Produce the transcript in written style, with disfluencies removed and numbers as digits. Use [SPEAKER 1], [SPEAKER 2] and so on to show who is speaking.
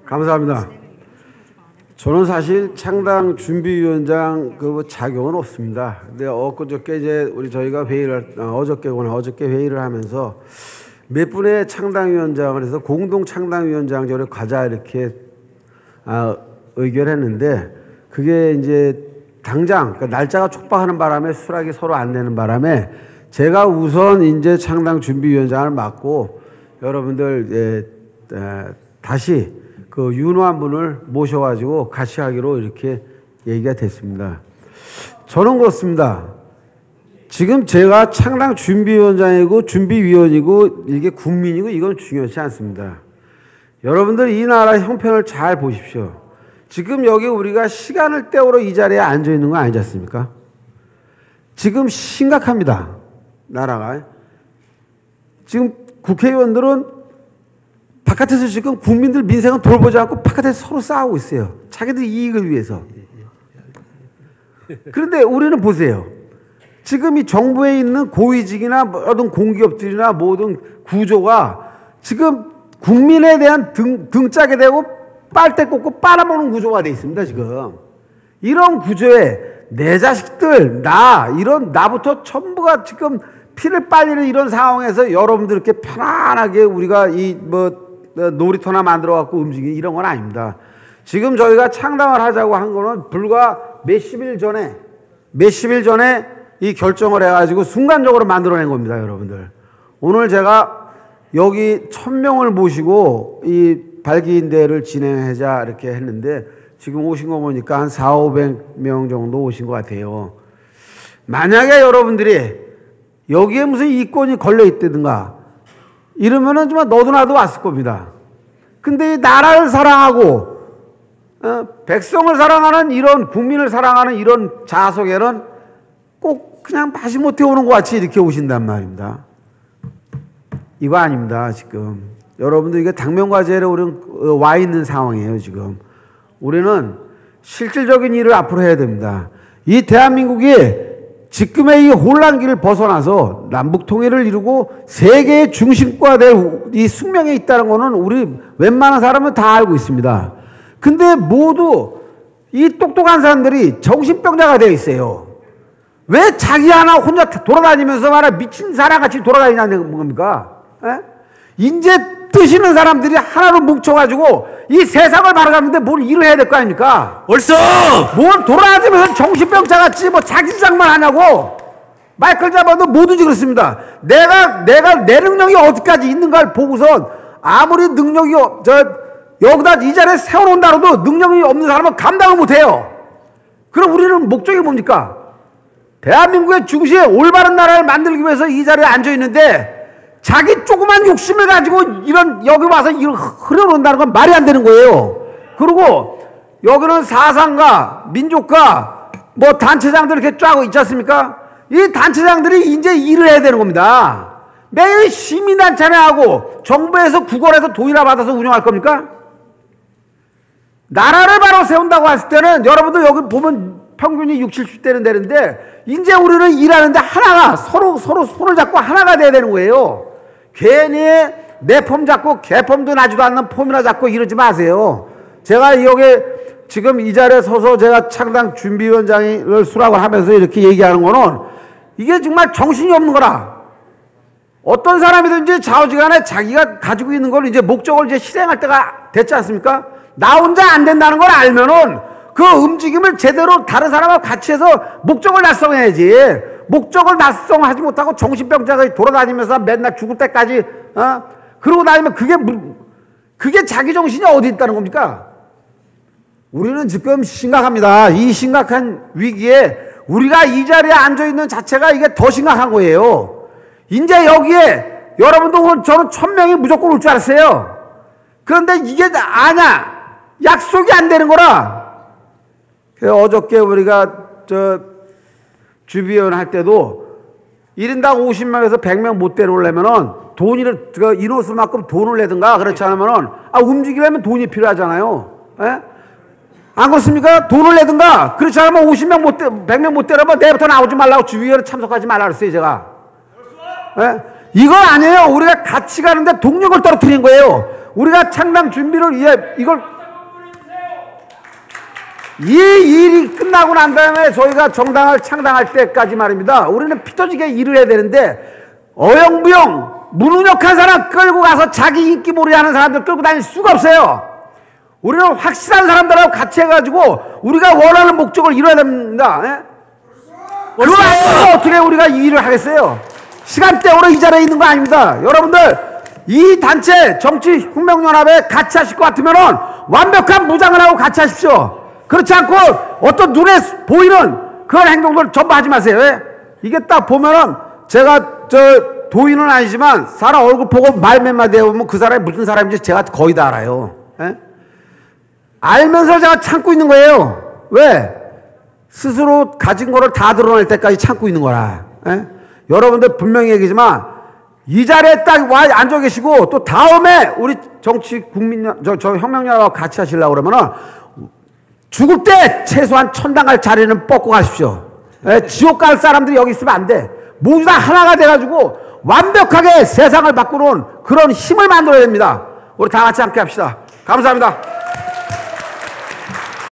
[SPEAKER 1] 감사합니다. 저는 사실 창당 준비위원장 그 자격은 없습니다. 근데 엊그저께 이제 저희가 회의를 어저께 회의를 하면서 몇 분의 창당위원장을 해서 공동 창당위원장제를 가자 이렇게 의결했는데 그게 이제 당장 그러니까 날짜가 촉박하는 바람에 수락이 서로 안 되는 바람에 제가 우선 이제 창당 준비위원장을 맡고 여러분들 다시 그 윤호한 분을 모셔가지고 같이 하기로 이렇게 얘기가 됐습니다. 저는 그렇습니다. 지금 제가 창당 준비위원장이고 준비위원이고 이게 국민이고 이건 중요하지 않습니다. 여러분들 이 나라 형편을 잘 보십시오. 지금 여기 우리가 시간을 때우러 이 자리에 앉아 있는 거 아니지 않습니까? 지금 심각합니다. 나라가. 지금 국회의원들은 바깥에서 지금 국민들 민생은 돌보지 않고 바깥에서 서로 싸우고 있어요. 자기들 이익을 위해서. 그런데 우리는 보세요. 지금 이 정부에 있는 고위직이나 모든 공기업들이나 모든 구조가 지금 국민에 대한 등짝에 대고 빨대 꽂고 빨아먹는 구조가 돼 있습니다. 지금 이런 구조에 내 자식들 나부터 전부가 지금 피를 빨리는 이런 상황에서 여러분들 이렇게 편안하게 우리가 놀이터나 만들어 갖고 움직이는 이런 건 아닙니다. 지금 저희가 창당을 하자고 한 거는 불과 몇십일 전에 이 결정을 해가지고 순간적으로 만들어낸 겁니다. 여러분들 오늘 제가 여기 1000명을 모시고 이 발기인대를 진행하자 이렇게 했는데 지금 오신 거 보니까 한 400~500명 정도 오신 것 같아요. 만약에 여러분들이 여기에 무슨 이권이 걸려 있다든가 이러면은 정말 너도 나도 왔을 겁니다. 근데 이 나라를 사랑하고 백성을 사랑하는 이런 국민을 사랑하는 이런 자석에는 꼭 그냥 마지못해 오는 것 같이 이렇게 오신단 말입니다. 이거 아닙니다. 지금 여러분들 이게 당면과제로 우리는 와 있는 상황이에요. 지금 우리는 실질적인 일을 앞으로 해야 됩니다. 이 대한민국이 지금의 이 혼란기를 벗어나서 남북 통일을 이루고 세계의 중심과 될 이 숙명에 있다는 것은 우리 웬만한 사람은 다 알고 있습니다. 근데 모두 이 똑똑한 사람들이 정신병자가 되어 있어요. 왜 자기 하나 혼자 돌아다니면서 말아 미친 사람같이 돌아다니냐는 겁니까? 인제 뜨시는 사람들이 하나로 뭉쳐가지고 이 세상을 바라가는데 뭘 일을 해야 될 거 아닙니까?
[SPEAKER 2] 옳소!
[SPEAKER 1] 뭘 돌아다니면서 정신병자같이 뭐 자기 주장만 하냐고 마이클 잡아도 뭐든지 그렇습니다. 내가 내 능력이 어디까지 있는가를 보고선 아무리 능력이 여기다 이 자리에 세워놓는다 해도 능력이 없는 사람은 감당을 못해요. 그럼 우리는 목적이 뭡니까? 대한민국의 중시에 올바른 나라를 만들기 위해서 이 자리에 앉아있는데 자기 조그만 욕심을 가지고 여기 와서 이런 흐려놓는다는 건 말이 안 되는 거예요. 그리고 여기는 사상가, 민족가, 뭐 단체장들 이렇게 쫙 있지 않습니까? 이 단체장들이 이제 일을 해야 되는 겁니다. 매일 시민단체나 하고 정부에서 국원에서 돈이나 받아서 운영할 겁니까? 나라를 바로 세운다고 했을 때는 여러분들 여기 보면 평균이 60, 70대는 되는데 이제 우리는 일하는데 하나가 서로 손을 잡고 하나가 돼야 되는 거예요. 괜히 내 폼 잡고 개 폼도 나지도 않는 폼이나 잡고 이러지 마세요. 제가 여기 지금 이 자리에 서서 제가 창당 준비위원장을 수락을 하면서 이렇게 얘기하는 거는 이게 정말 정신이 없는 거라. 어떤 사람이든지 좌우지간에 자기가 가지고 있는 걸 이제 목적을 이제 실행할 때가 됐지 않습니까? 나 혼자 안 된다는 걸 알면은 그 움직임을 제대로 다른 사람하고 같이 해서 목적을 달성해야지. 목적을 달성하지 못하고 정신병자가 돌아다니면서 맨날 죽을 때까지 그러고 다니면 그게 자기 정신이 어디 있다는 겁니까? 우리는 지금 심각합니다. 이 심각한 위기에 우리가 이 자리에 앉아있는 자체가 이게 더 심각한 거예요. 이제 여기에 여러분도 저는 1000명이 무조건 올 줄 알았어요. 그런데 이게 약속이 안 되는 거라. 어저께 우리가 주비원 할 때도 1인당 50명에서 100명 못 데려오려면은 인원수만큼 돈을 내든가 그렇지 않으면은 움직이려면 돈이 필요하잖아요. 에? 안 그렇습니까? 돈을 내든가 그렇지 않으면 100명 못 데려오면 내일부터 나오지 말라고 주비원에 참석하지 말라 그랬어요 제가. 에? 이거 아니에요. 우리가 같이 가는데 동력을 떨어뜨린 거예요. 우리가 창당 준비를 이걸 이 일이 끝나고 난 다음에 저희가 정당을 창당할 때까지 말입니다. 우리는 피 터지게 일을 해야 되는데 어영부영 무능력한 사람 끌고 가서 자기 인기 몰이 하는 사람들 끌고 다닐 수가 없어요. 우리는 확실한 사람들하고 같이 해가지고 우리가 원하는 목적을 이뤄야 됩니다. 예? 그거 아니면 어떻게 우리가 이 일을 하겠어요? 시간대로 이 자리에 있는 거 아닙니다. 여러분들 이 단체 정치혁명연합에 같이 하실 것 같으면 완벽한 무장을 하고 같이 하십시오. 그렇지 않고 어떤 눈에 보이는 그런 행동들 전부 하지 마세요. 예? 이게 딱 보면은 제가 도인은 아니지만 사람 얼굴 보고 말 몇 마디 해보면 그 사람이 무슨 사람인지 제가 거의 다 알아요. 예? 알면서 제가 참고 있는 거예요. 왜? 스스로 가진 거를 다 드러낼 때까지 참고 있는 거라. 예? 여러분들 분명히 얘기지만 이 자리에 딱 와 앉아 계시고 또 다음에 우리 정치 국민 저 혁명연합하고 같이 하시려고 그러면은 죽을 때 최소한 천당 갈 자리는 뻗고 가십시오. 예? 지옥 갈 사람들이 여기 있으면 안 돼. 모두 다 하나가 돼가지고 완벽하게 세상을 바꾸는 그런 힘을 만들어야 됩니다. 우리 다 같이 함께 합시다. 감사합니다.